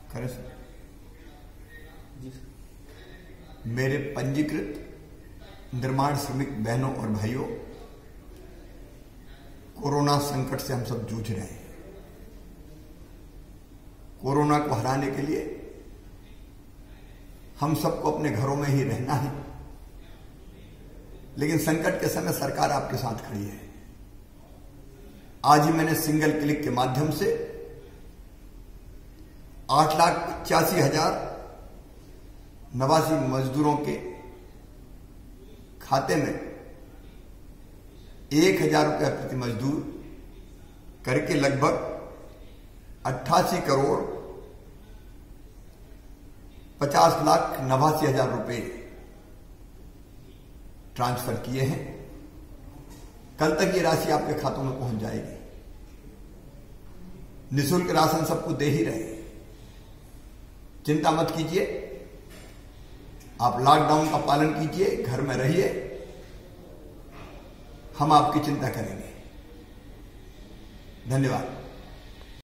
करें सर। जी सर। मेरे पंजीकृत निर्माण श्रमिक बहनों और भाइयों, कोरोना संकट से हम सब जूझ रहे हैं। कोरोना को हराने के लिए हम सबको अपने घरों में ही रहना है, लेकिन संकट के समय सरकार आपके साथ खड़ी है। आज ही मैंने सिंगल क्लिक के माध्यम से 8,85,000 नवासी मजदूरों के खाते में 1,000 रुपया प्रति मजदूर करके लगभग 88,50,89,000 रुपए ट्रांसफर किए हैं। कल तक ये राशि आपके खातों में पहुंच जाएगी। निःशुल्क राशन सबको दे ही रहे हैं, चिंता मत कीजिए। आप लॉकडाउन का पालन कीजिए, घर में रहिए, हम आपकी चिंता करेंगे। धन्यवाद।